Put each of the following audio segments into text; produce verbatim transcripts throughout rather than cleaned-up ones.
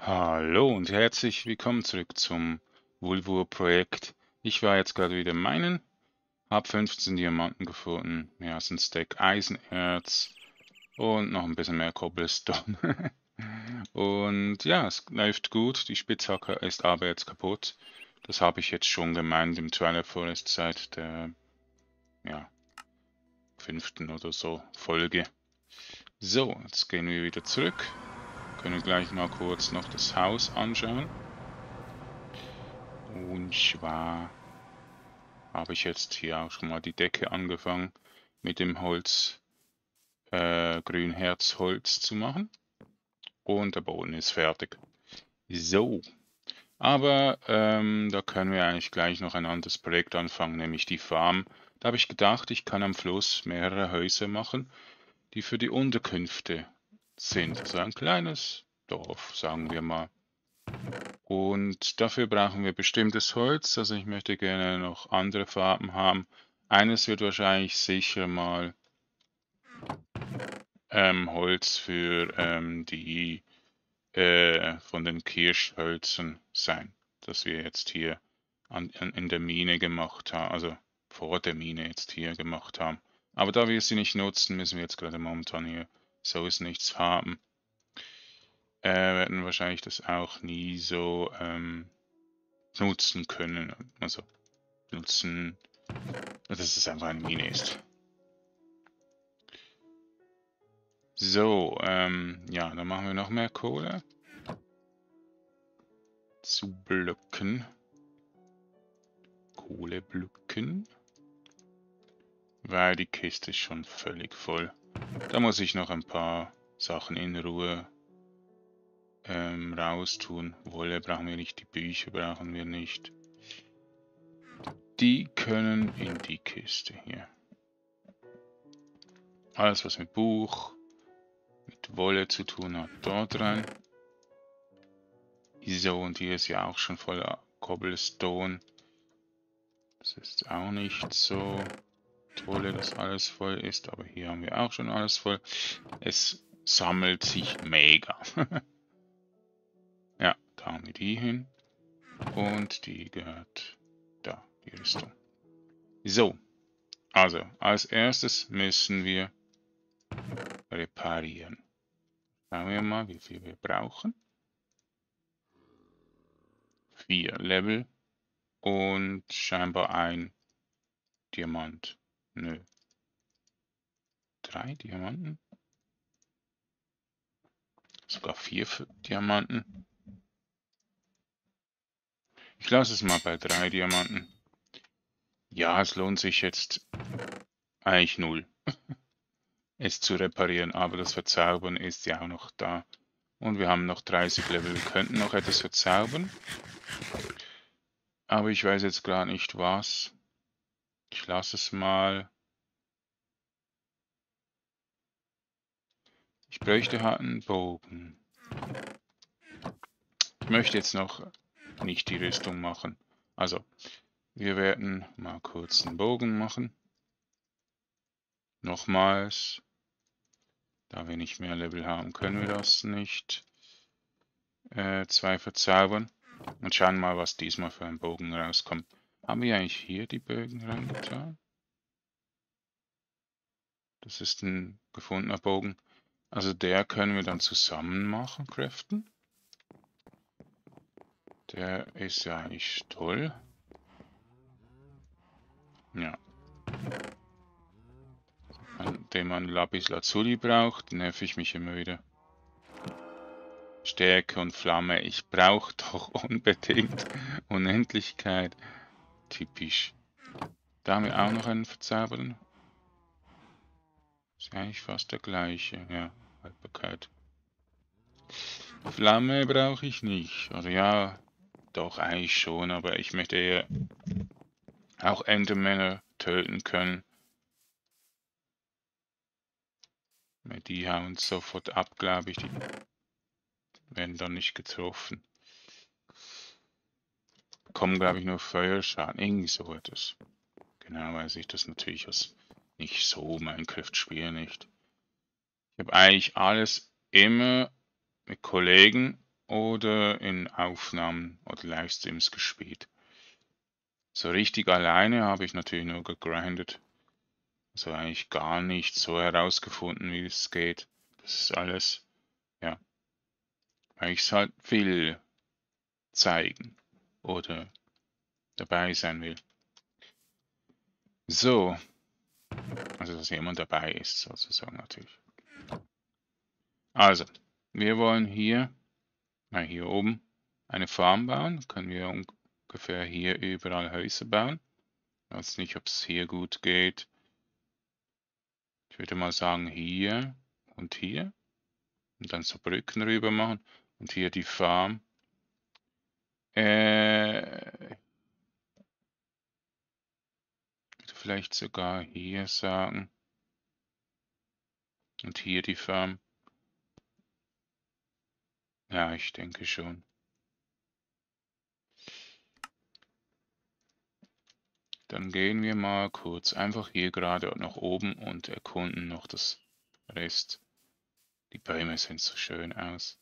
Hallo und herzlich willkommen zurück zum Vulvur-Projekt. Ich war jetzt gerade wieder meinen, habe fünfzehn Diamanten gefunden, mehr als ein Stack Eisenerz und noch ein bisschen mehr Cobblestone. Und ja, es läuft gut. Die Spitzhacke ist aber jetzt kaputt. Das habe ich jetzt schon gemeint im Twilight Forest seit der ja, fünften oder so Folge. So, jetzt gehen wir wieder zurück. Können wir gleich mal kurz noch das Haus anschauen. Und zwar habe ich jetzt hier auch schon mal die Decke angefangen mit dem Holz, äh, Grünherzholz zu machen. Und der Boden ist fertig. So, aber ähm, da können wir eigentlich gleich noch ein anderes Projekt anfangen, nämlich die Farm. Da habe ich gedacht, ich kann am Fluss mehrere Häuser machen, die für die Unterkünfte sind. Also ein kleines Dorf, sagen wir mal. Und dafür brauchen wir bestimmtes Holz. Also ich möchte gerne noch andere Farben haben. Eines wird wahrscheinlich sicher mal ähm, Holz für ähm, die äh, von den Kirschhölzern sein, das wir jetzt hier an, an, in der Mine gemacht haben, also vor der Mine jetzt hier gemacht haben. Aber da wir sie nicht nutzen, müssen wir jetzt gerade momentan hier so ist nichts haben. Äh, werden wahrscheinlich das auch nie so ähm, nutzen können. Also nutzen, dass es einfach eine Mine ist. So, ähm, ja, dann machen wir noch mehr Kohle. Zu Blöcken. Kohleblöcken. Weil die Kiste ist schon völlig voll. Da muss ich noch ein paar Sachen in Ruhe ähm, raustun. Wolle brauchen wir nicht, die Bücher brauchen wir nicht. Die können in die Kiste hier. Alles, was mit Buch, mit Wolle zu tun hat, dort rein. So, und hier ist ja auch schon voller Cobblestone. Das ist auch nicht so toll, dass alles voll ist, aber hier haben wir auch schon alles voll. Es sammelt sich mega. Ja, da haben wir die hin. Und die gehört da, die Rüstung. So, also als erstes müssen wir reparieren. Schauen wir mal, wie viel wir brauchen. Vier Level und scheinbar ein Diamant. Nö. Drei Diamanten? Sogar vier Diamanten. Ich lasse es mal bei drei Diamanten. Ja, es lohnt sich jetzt eigentlich null, es zu reparieren, aber das Verzaubern ist ja auch noch da. Und wir haben noch dreißig Level. Wir könnten noch etwas verzaubern. Aber ich weiß jetzt gerade nicht was. Ich lasse es mal. Ich bräuchte halt einen Bogen. Ich möchte jetzt noch nicht die Rüstung machen. Also, wir werden mal kurz einen Bogen machen. Nochmals. Da wir nicht mehr Level haben, können wir das nicht. Äh, zwei verzaubern. Und schauen mal, was diesmal für ein Bogen rauskommt. Haben wir eigentlich hier die Bögen reingetan? Das ist ein gefundener Bogen. Also der können wir dann zusammen machen, craften. Der ist ja eigentlich toll. Ja. An dem man Lapis Lazuli braucht, nerv ich mich immer wieder. Stärke und Flamme, ich brauche doch unbedingt Unendlichkeit. Typisch. Da haben wir auch noch einen Verzaubern. Ist eigentlich fast der gleiche, ja. Haltbarkeit. Flamme brauche ich nicht. Also ja, doch eigentlich schon, aber ich möchte eher auch Endermänner töten können. Die hauen sofort ab, glaube ich. Die werden dann nicht getroffen. Bekommen, glaube ich, nur Feuerschaden. Irgendwie so etwas. Genau weiß ich das natürlich aus nicht so Minecraft spiele nicht. Ich habe eigentlich alles immer mit Kollegen oder in Aufnahmen oder Livestreams gespielt. So richtig alleine habe ich natürlich nur gegrindet. Also eigentlich gar nicht so herausgefunden, wie es geht. Das ist alles, ja, weil ich es halt will zeigen oder dabei sein will. So, also dass jemand dabei ist, sozusagen natürlich. Also, wir wollen hier, mal hier oben, eine Farm bauen. Können wir ungefähr hier überall Häuser bauen. Ich weiß nicht, ob es hier gut geht. Ich würde mal sagen hier und hier. Und dann so Brücken rüber machen. Und hier die Farm. Äh, vielleicht sogar hier sagen. Und hier die Farm. Ja, ich denke schon. Dann gehen wir mal kurz einfach hier gerade nach oben und erkunden noch das Rest. Die Bäume sehen so schön aus.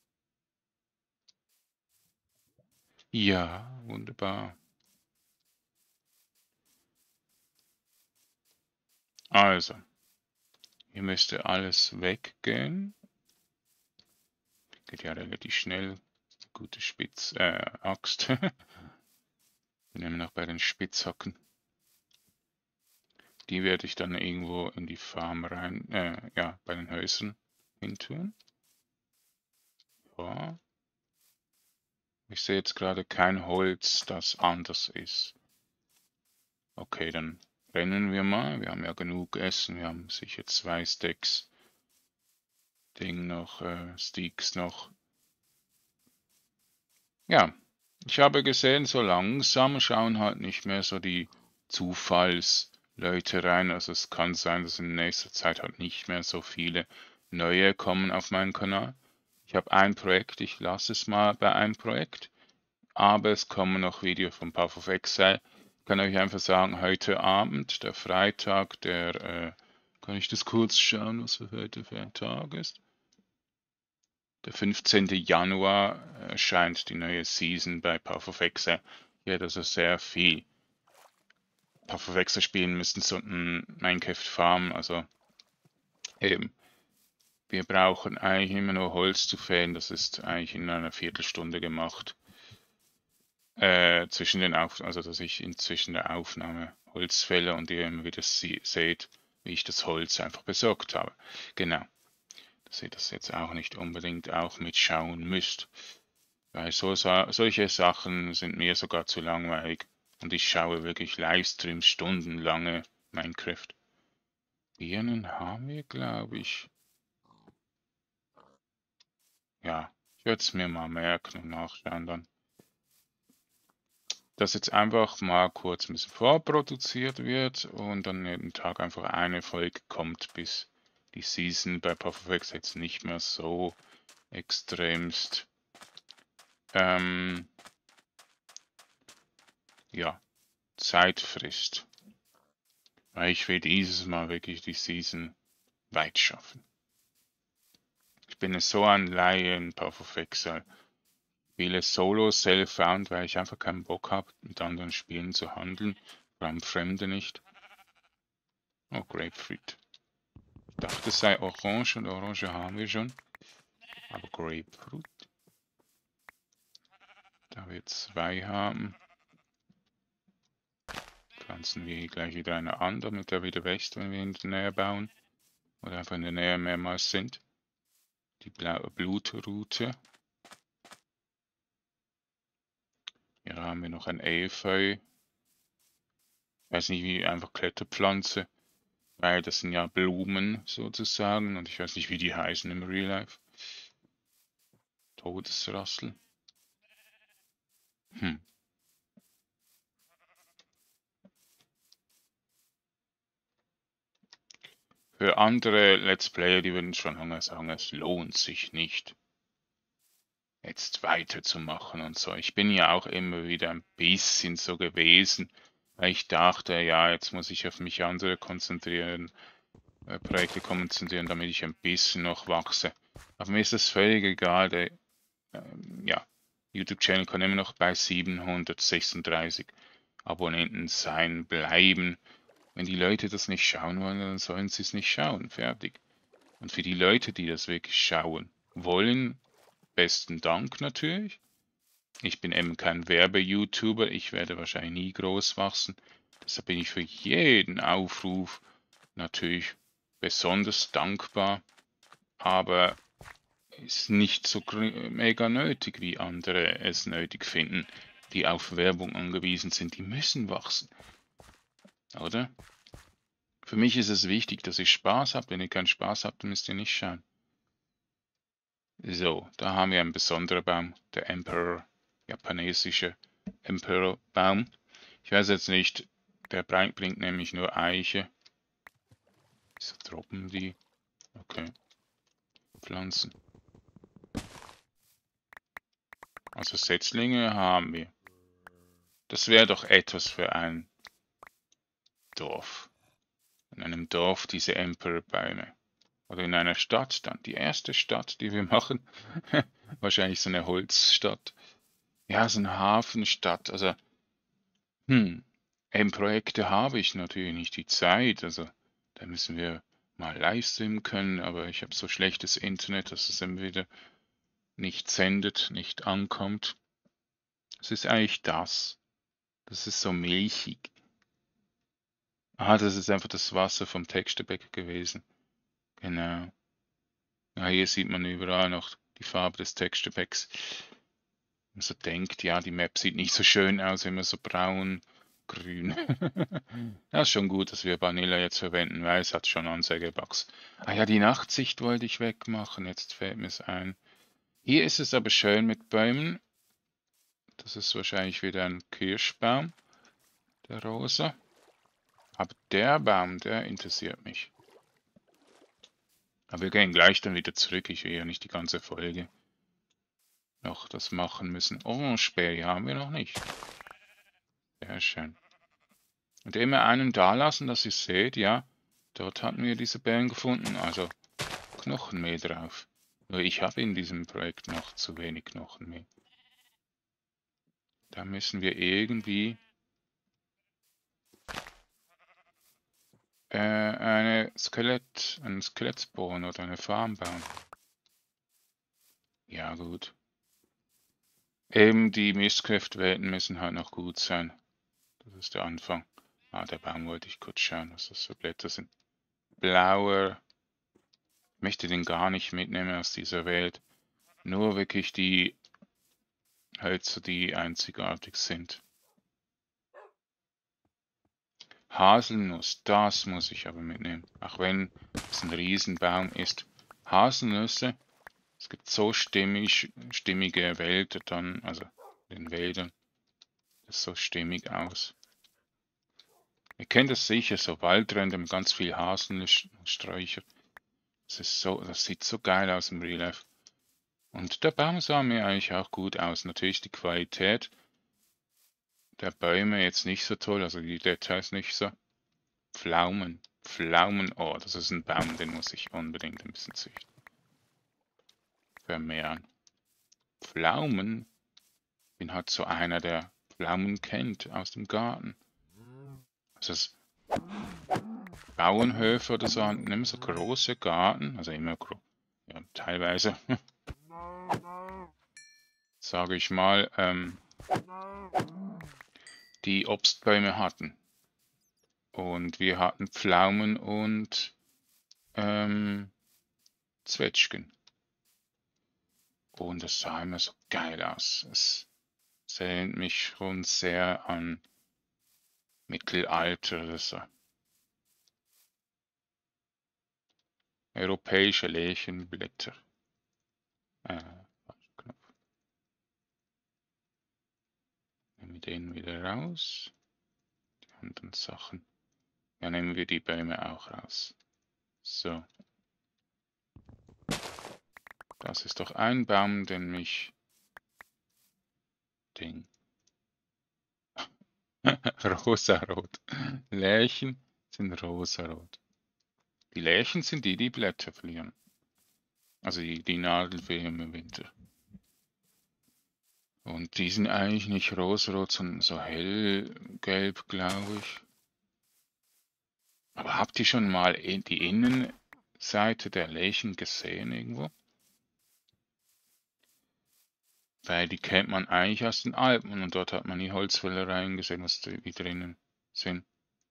Ja, wunderbar. Also, hier müsste alles weggehen. Geht ja relativ schnell. Gute Spitz, äh, Axt. Wir nehmen noch bei den Spitzhacken. Die werde ich dann irgendwo in die Farm rein, äh, ja, bei den Häusern hin tun. Ja. Ich sehe jetzt gerade kein Holz, das anders ist. Okay, dann rennen wir mal. Wir haben ja genug Essen. Wir haben sicher zwei Stacks. Ding noch, äh, Steaks noch. Ja, ich habe gesehen, so langsam schauen halt nicht mehr so die Zufallsleute rein. Also es kann sein, dass in nächster Zeit halt nicht mehr so viele neue kommen auf meinen Kanal. Ich habe ein Projekt, ich lasse es mal bei einem Projekt. Aber es kommen noch Videos von Path of Exile. Ich kann euch einfach sagen, heute Abend, der Freitag, der, äh, kann ich das kurz schauen, was für heute für ein Tag ist? Der fünfzehnte Januar erscheint die neue Season bei Path of Exile. Hier hat also sehr viel. Path of Exile spielen müssen so ein Minecraft Farm, also eben. Wir brauchen eigentlich immer nur Holz zu fällen, das ist eigentlich in einer Viertelstunde gemacht. Äh, zwischen den Auf also dass ich inzwischen der Aufnahme Holz fälle und ihr immer wieder seht, wie ich das Holz einfach besorgt habe. Genau. Dass ihr das jetzt auch nicht unbedingt auch mitschauen müsst. Weil so, solche Sachen sind mir sogar zu langweilig. Und ich schaue wirklich Livestreams stundenlange Minecraft. Birnen haben wir, glaube ich. Ja, ich werde es mir mal merken und nachschauen dann. Dass jetzt einfach mal kurz ein bisschen vorproduziert wird und dann jeden Tag einfach eine Folge kommt, bis die Season bei Path of Exile jetzt nicht mehr so extremst ähm, ja, Zeit frisst. Weil ich will dieses Mal wirklich die Season weit schaffen. Ich bin so ein Laie in Path of Exile. Spiele Solo Self-Found, weil ich einfach keinen Bock habe, mit anderen Spielen zu handeln. Vor allem Fremde nicht. Oh, Grapefruit. Ich dachte, es sei Orange und Orange haben wir schon. Aber Grapefruit. Da wir zwei haben, pflanzen wir hier gleich wieder eine an, damit er wieder wächst, wenn wir in der Nähe bauen. Oder einfach in der Nähe mehrmals sind. Die blaue Blutroute. Hier haben wir noch ein Efeu. Ich weiß nicht, wie einfach Kletterpflanze. Weil das sind ja Blumen sozusagen. Und ich weiß nicht, wie die heißen im Real Life. Todesrassel. Hm. Für andere Let's Player, die würden schon lange sagen, es lohnt sich nicht, jetzt weiterzumachen und so. Ich bin ja auch immer wieder ein bisschen so gewesen, weil ich dachte, ja, jetzt muss ich auf mich andere konzentrieren, äh, Projekte konzentrieren, damit ich ein bisschen noch wachse. Aber mir ist das völlig egal, der, ähm, ja, YouTube-Channel kann immer noch bei siebenhundertsechsunddreißig Abonnenten sein, bleiben. Wenn die Leute das nicht schauen wollen, dann sollen sie es nicht schauen. Fertig. Und für die Leute, die das wirklich schauen wollen, besten Dank natürlich. Ich bin eben kein Werbe-YouTuber, ich werde wahrscheinlich nie groß wachsen. Deshalb bin ich für jeden Aufruf natürlich besonders dankbar, aber ist nicht so mega nötig, wie andere es nötig finden, die auf Werbung angewiesen sind. Die müssen wachsen, oder? Für mich ist es wichtig, dass ich Spaß habe. Wenn ihr keinen Spaß habt, dann müsst ihr nicht schauen. So, da haben wir einen besonderen Baum, der Emperor, japanesische Emperor-Baum. Ich weiß jetzt nicht, der bringt nämlich nur Eiche. Wieso droppen die? Okay, Pflanzen. Also Setzlinge haben wir. Das wäre doch etwas für ein Dorf. In einem Dorf diese Emperor-Bäume. Oder in einer Stadt dann. Die erste Stadt, die wir machen. Wahrscheinlich so eine Holzstadt. Ja, so eine Hafenstadt. Also, hm, eben Projekte habe ich natürlich nicht die Zeit. Also, da müssen wir mal Livestreamen können. Aber ich habe so schlechtes Internet, dass es entweder nicht sendet, nicht ankommt. Es ist eigentlich das. Das ist so milchig. Ah, das ist einfach das Wasser vom Texturbecker gewesen. Genau. Ja, hier sieht man überall noch die Farbe des Texturbecks. Man so denkt, ja, die Map sieht nicht so schön aus, immer so braun, grün. Ja, ist schon gut, dass wir Vanilla jetzt verwenden, weil es hat schon Anzeigebugs. Ah ja, die Nachtsicht wollte ich wegmachen, jetzt fällt mir es ein. Hier ist es aber schön mit Bäumen. Das ist wahrscheinlich wieder ein Kirschbaum, der rosa. Aber der Baum, der interessiert mich. Aber wir gehen gleich dann wieder zurück. Ich will ja nicht die ganze Folge noch das machen müssen. Orangeberry haben wir noch nicht. Sehr schön. Und immer einen da lassen, dass ihr seht, ja, dort hatten wir diese Beeren gefunden. Also Knochenmehl drauf. Nur ich habe in diesem Projekt noch zu wenig Knochenmehl. Da müssen wir irgendwie äh, eine Skelett, einen Skelettspawn oder eine Farm bauen. Ja, gut. Eben die Mistkräftwelten müssen halt noch gut sein. Das ist der Anfang. Ah, der Baum wollte ich kurz schauen, was das für Blätter sind. Blauer. Ich möchte den gar nicht mitnehmen aus dieser Welt. Nur wirklich die Hölzer, die einzigartig sind. Haselnuss, das muss ich aber mitnehmen. Auch wenn es ein Riesenbaum ist. Haselnüsse, es gibt so stimmig, stimmige Wälder dann, also in den Wäldern. Das ist so stimmig aus. Ihr kennt das sicher, so Waldränder mit ganz viel Haselnusssträucher. Das ist so, das sieht so geil aus im Real Life. Und der Baum sah mir eigentlich auch gut aus. Natürlich die Qualität der Bäume jetzt nicht so toll, also die Details nicht so. Pflaumen, Pflaumen, oh, das ist ein Baum, den muss ich unbedingt ein bisschen züchten. Vermehren. Pflaumen, ich bin halt so einer, der Pflaumen kennt aus dem Garten. Also das Bauernhöfe oder so hatten immer so große Garten, also immer groß, ja, teilweise, sage ich mal, ähm, die Obstbäume hatten. Und wir hatten Pflaumen und ähm, Zwetschgen. Und das sah immer so geil aus. Es, es erinnert mich schon sehr an Mittelalter oder so. Europäische Lärchenblätter. Äh, Knopf. Nehmen wir den wieder raus. Die anderen Sachen. Ja, nehmen wir die Bäume auch raus. So. Das ist doch ein Baum, den mich... Ding. Rosarot. Lärchen sind rosarot. Die Lärchen sind die, die Blätter verlieren. Also die, die Nadelfee im Winter. Und die sind eigentlich nicht rosarot, sondern so hellgelb, glaube ich. Aber habt ihr schon mal die Innenseite der Lärchen gesehen irgendwo? Weil die kennt man eigentlich aus den Alpen und dort hat man die Holzfällereien gesehen, was die drinnen sind.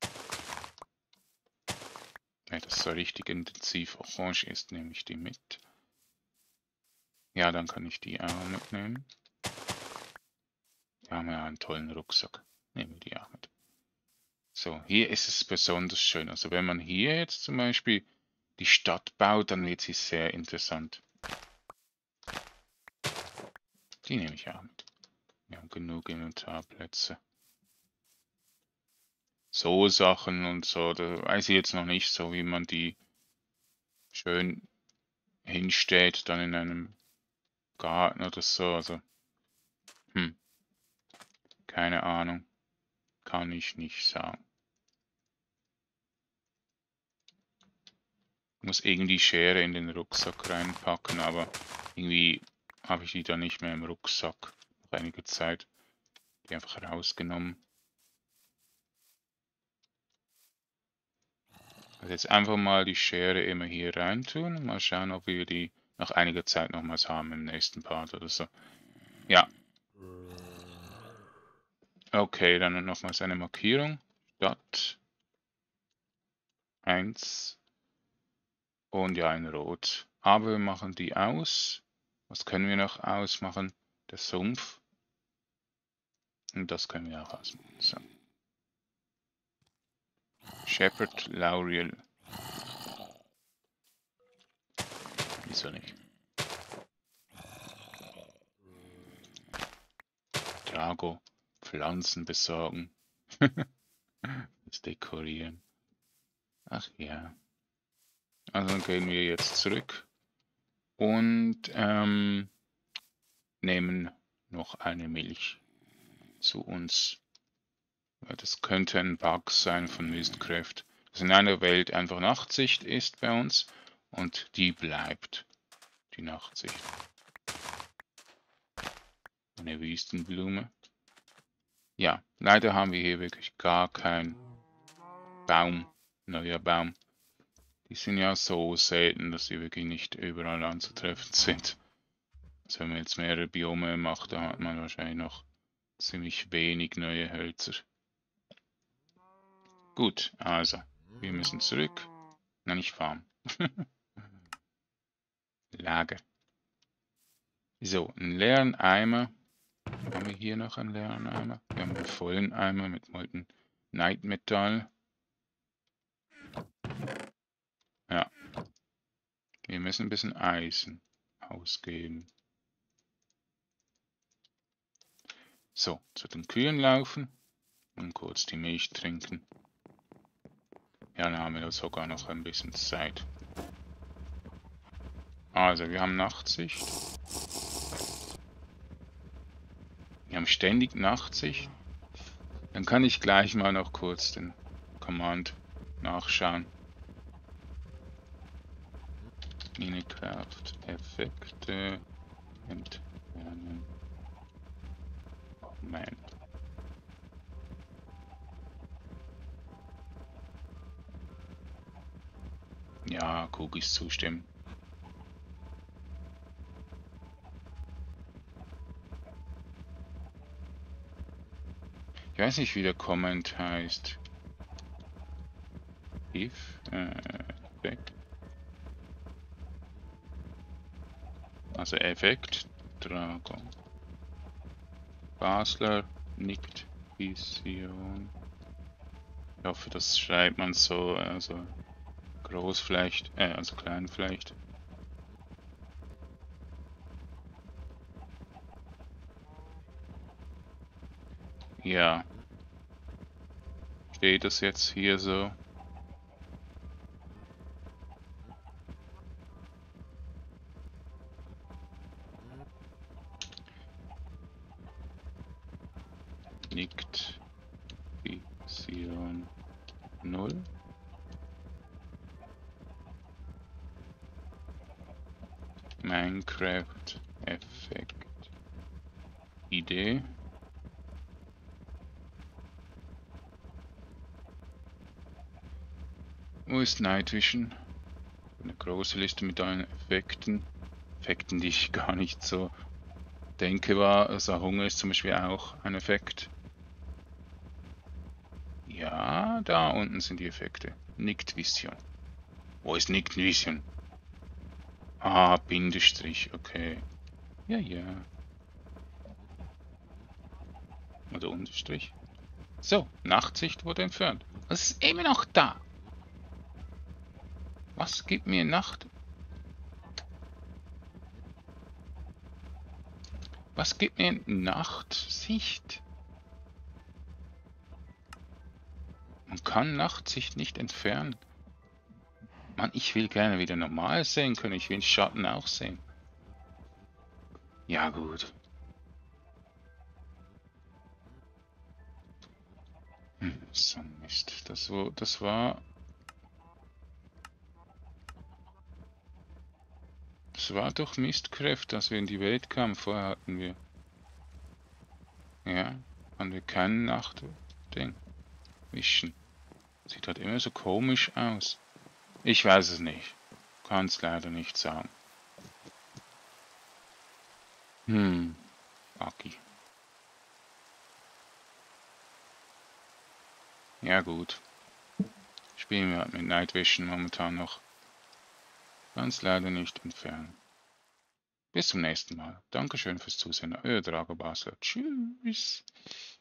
Wenn das so richtig intensiv orange ist, nehme ich die mit. Ja, dann kann ich die auch mitnehmen. Wir haben ja einen tollen Rucksack. Nehmen wir die auch mit. So, hier ist es besonders schön. Also wenn man hier jetzt zum Beispiel die Stadt baut, dann wird sie sehr interessant. Die nehme ich auch mit. Wir haben genug Inventarplätze. So Sachen und so, da weiß ich jetzt noch nicht so, wie man die schön hinstellt, dann in einem Garten oder so. Also, hm, keine Ahnung. Kann ich nicht sagen. Ich muss irgendwie Schere in den Rucksack reinpacken, aber irgendwie habe ich die dann nicht mehr im Rucksack. Nach einiger Zeit. Die einfach rausgenommen. Also jetzt einfach mal die Schere immer hier rein tun. Mal schauen, ob wir die nach einiger Zeit nochmals haben im nächsten Part oder so. Ja. Okay, dann nochmals eine Markierung. Stadt. eins. Und ja, ein Rot. Aber wir machen die aus. Was können wir noch ausmachen? Der Sumpf. Und das können wir auch ausmachen. So. Shepherd Lauriel. Wieso nicht? Drago. Pflanzen besorgen. Das Dekorieren. Ach ja. Also dann gehen wir jetzt zurück. Und ähm, nehmen noch eine Milch zu uns. Das könnte ein Bug sein von Mistcraft, dass in einer Welt einfach Nachtsicht ist bei uns und die bleibt, die Nachtsicht. Eine Wüstenblume. Ja, leider haben wir hier wirklich gar keinen Baum, neuer Baum. Die sind ja so selten, dass sie wirklich nicht überall anzutreffen sind. Also wenn man jetzt mehrere Biome macht, dann hat man wahrscheinlich noch ziemlich wenig neue Hölzer. Gut, also, wir müssen zurück. Nein, nicht Farm. Lager. So, einen leeren Eimer. Haben wir hier noch einen leeren Eimer? Wir haben einen vollen Eimer mit Molten Night Metall. Ja. Wir müssen ein bisschen Eisen ausgeben. So, zu den Kühen laufen und kurz die Milch trinken. Ja, dann haben wir sogar noch ein bisschen Zeit. Also, wir haben Nachtsicht. Wir haben ständig Nachtsicht. Dann kann ich gleich mal noch kurz den Command nachschauen. Minecraft Effekte entfernen. Moment. Ja, Cookies zustimmen. Ich weiß nicht, wie der Comment heißt. If, äh, Effekt. Also Effekt, Dragon. Basler, nickt, Vision. Ich hoffe, das schreibt man so, also groß vielleicht, äh, also klein vielleicht. Ja. Steht das jetzt hier so? Nickt Vision null. Minecraft Effekt Idee. Wo ist Night Vision? Eine große Liste mit allen Effekten. Effekten, die ich gar nicht so denke war. Also Hunger ist zum Beispiel auch ein Effekt. Ja, da unten sind die Effekte. Night Vision. Wo ist Night Vision? Ah, Bindestrich, okay. Ja, ja. Oder Unterstrich. So, Nachtsicht wurde entfernt. Es ist immer noch da. Was gibt mir Nacht? Was gibt mir Nachtsicht? Man kann Nachtsicht nicht entfernen. Mann, ich will gerne wieder normal sehen können. Ich will Schatten auch sehen. Ja, gut. Hm, so Mist. Das, wo, das war... Das war doch Mistcraft, dass wir in die Welt kamen. Vorher hatten wir... Ja, hatten wir keinen Nachtding. Wischen. Sieht halt immer so komisch aus. Ich weiß es nicht. Kann es leider nicht sagen. Hm, Aki. Ja gut. Spielen wir halt mit Night Vision momentan noch. Kann es leider nicht entfernen. Bis zum nächsten Mal. Dankeschön fürs Zusehen. Euer Drago Basler. Tschüss.